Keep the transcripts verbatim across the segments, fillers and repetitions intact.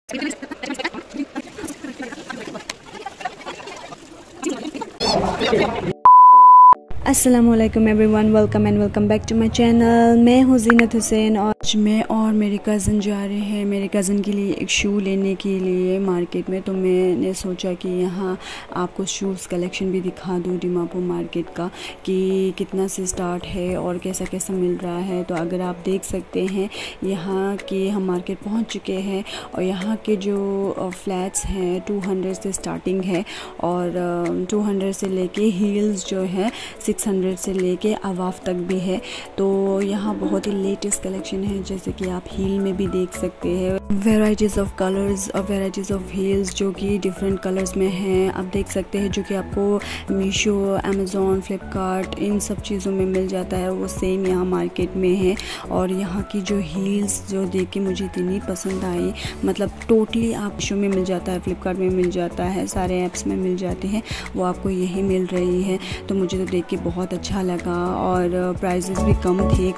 अस्सलामुअलैकुम everyone, welcome and welcome back to my channel. मैं हूँ ज़ीनत हुसैन और आज मैं और मेरे कज़न जा रहे हैं मेरे कज़न के लिए एक शू लेने के लिए मार्केट में। तो मैंने सोचा कि यहाँ आपको शूज़ कलेक्शन भी दिखा दूँ दीमापुर मार्केट का, कि कितना से स्टार्ट है और कैसा कैसा मिल रहा है। तो अगर आप देख सकते हैं यहाँ कि हम मार्केट पहुँच चुके हैं और यहाँ के जो फ्लैट्स हैं टू हंड्रेड से स्टार्टिंग है और टू हंड्रेड से लेके हील्स जो है सिक्स हंड्रेड से लेके अवाफ तक भी है। तो यहाँ बहुत ही लेटेस्ट कलेक्शन है, जैसे कि आप हील में भी देख सकते हैं वेराइटीज़ ऑफ कलर्स और वेराइटीज़ ऑफ हील्स जो कि डिफरेंट कलर्स में हैं। आप देख सकते हैं जो कि आपको मीशो, अमेज़ॉन, फ्लिपकार्ट इन सब चीज़ों में मिल जाता है, वो सेम यहाँ मार्केट में है। और यहाँ की जो हील्स जो देख के मुझे इतनी पसंद आई, मतलब टोटली आप मीशो में मिल जाता है, फ्लिपकार्ट में मिल जाता है, सारे ऐप्स में मिल जाते हैं, वो आपको यही मिल रही है। तो मुझे तो देख के बहुत अच्छा लगा और प्राइसेस भी कम थे।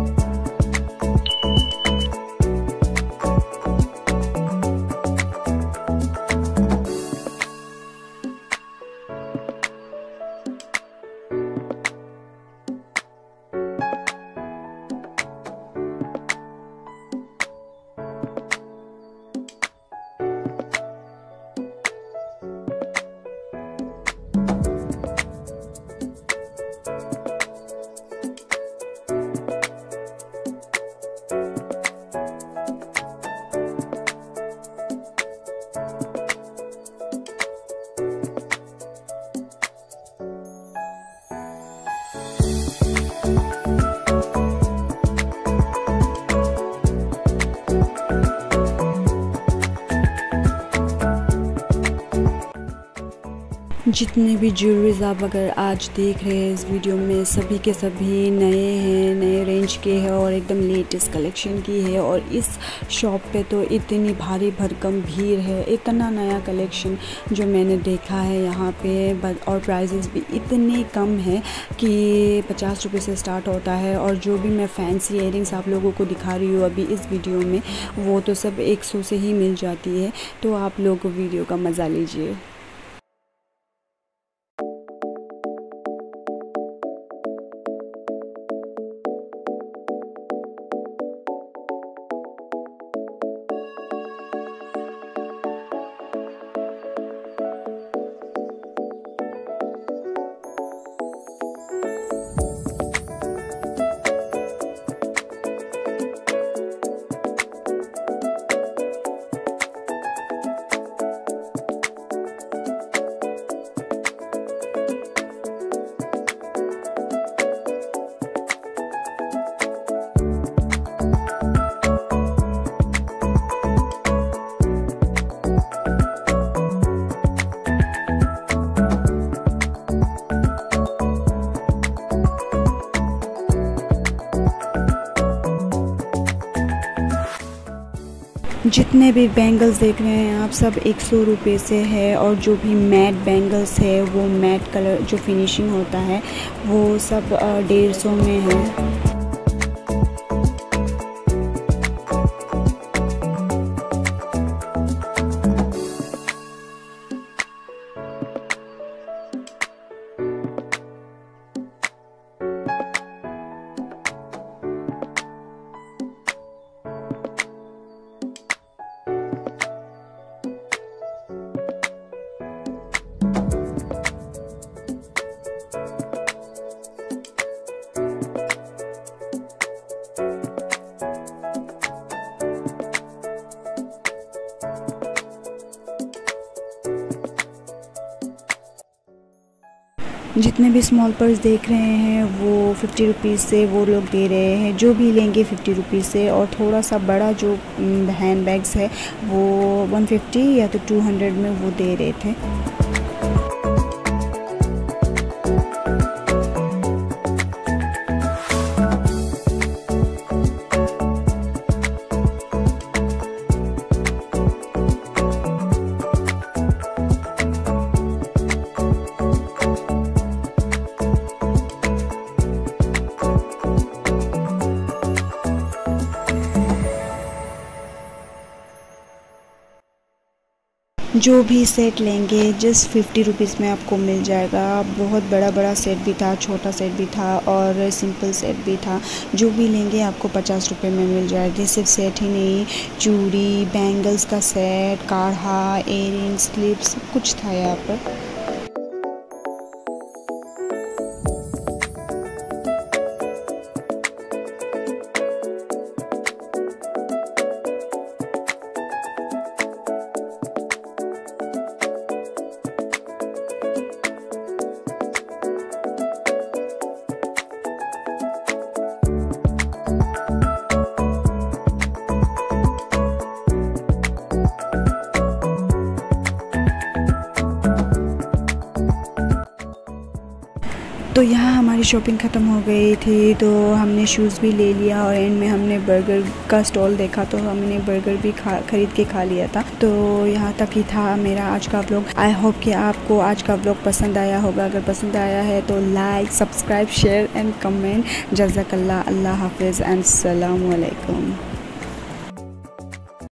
जितने भी ज्वेलरीज आप अगर आज देख रहे हैं इस वीडियो में, सभी के सभी नए हैं, नए रेंज के हैं और एकदम लेटेस्ट कलेक्शन की है। और इस शॉप पे तो इतनी भारी भरकम भीड़ है, इतना नया कलेक्शन जो मैंने देखा है यहाँ पे। और प्राइसेस भी इतने कम है कि पचास रुपये से स्टार्ट होता है। और जो भी मैं फैंसी इयरिंग्स आप लोगों को दिखा रही हूँ अभी इस वीडियो में, वो तो सब एक सौ से ही मिल जाती है। तो आप लोग वीडियो का मज़ा लीजिए। जितने भी बैंगल्स देख रहे हैं आप सब एक सौ रुपये से है। और जो भी मैट बैंगल्स है वो मैट कलर जो फिनिशिंग होता है वो सब डेढ़ सौ में है। जितने भी स्मॉल पर्स देख रहे हैं वो फिफ्टी रुपीज़ से वो लोग दे रहे हैं, जो भी लेंगे फिफ्टी रुपीज़ से। और थोड़ा सा बड़ा जो हैंड बैग्स है वो वन फिफ्टी या तो टू हंड्रेड में वो दे रहे थे। जो भी सेट लेंगे जस्ट फिफ्टी रुपीज़ में आपको मिल जाएगा। बहुत बड़ा बड़ा सेट भी था, छोटा सेट भी था और सिंपल सेट भी था। जो भी लेंगे आपको पचास रुपये में मिल जाएगी। सिर्फ सेट ही नहीं, चूड़ी, बैंगल्स का सेट, काढ़ा, इयररिंग्स, क्लिप्स, सब कुछ था यहाँ पर। तो यहाँ हमारी शॉपिंग ख़त्म हो गई थी, तो हमने शूज़ भी ले लिया और एंड में हमने बर्गर का स्टॉल देखा तो हमने बर्गर भी खा खरीद के खा लिया था। तो यहाँ तक ही था मेरा आज का व्लॉग। आई होप कि आपको आज का व्लॉग पसंद आया होगा। अगर पसंद आया है तो like, subscribe, share and comment. जज़ाकल्लाह। अल्लाह हाफिज़ एंड अस्सलामु अलैकुम।